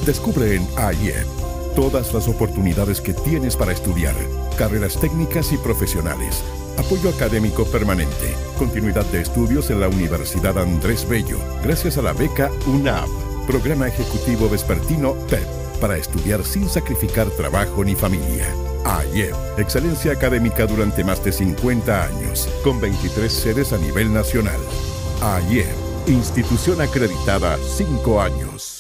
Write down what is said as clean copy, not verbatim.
Descubre en AIEP todas las oportunidades que tienes para estudiar, carreras técnicas y profesionales, apoyo académico permanente, continuidad de estudios en la Universidad Andrés Bello, gracias a la beca UNAP, Programa Ejecutivo Vespertino PEP, para estudiar sin sacrificar trabajo ni familia. AIEP, excelencia académica durante más de 50 años, con 23 sedes a nivel nacional. AIEP, institución acreditada 5 años.